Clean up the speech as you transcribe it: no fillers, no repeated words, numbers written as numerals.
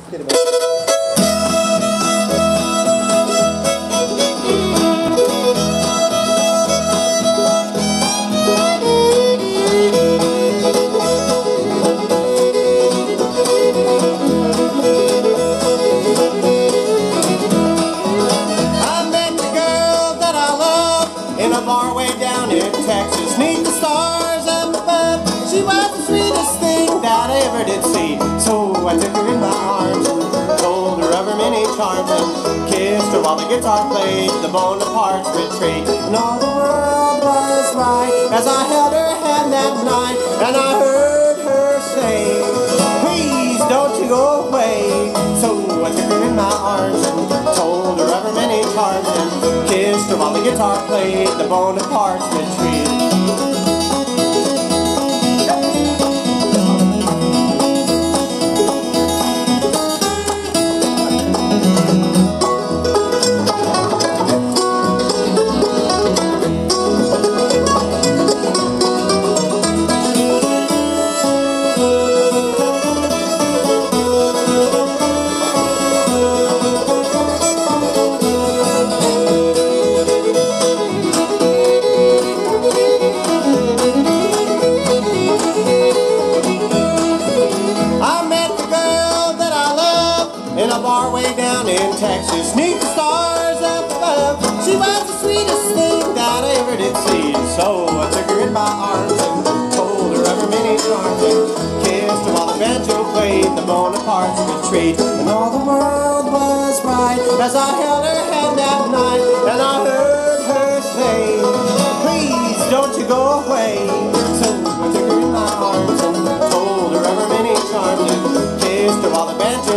Get it back. In a bar way down in Texas, 'neath the stars up above. She was the sweetest thing that I ever did see. So I took her in my arms and told her of her many charms and kissed her while the guitar played the Bonaparte's retreat. And all the world was right as I held her hand that night, and I heard her say, "Please don't you go away." So I took her in my arms and told her of her many charms and kissed her while the guitar played the Bonaparte's retreat. In a bar way down in Texas, 'neath the stars up above. She was the sweetest thing that I ever did see. So I took her in my arms and told her of her many charms and kissed her while the banjo played the Bonaparte's retreat. And all the world was right as I held her hand that night, and I heard her say, "Please don't you go away." So I took her in my arms and told her of her many charms and kissed her while the banjo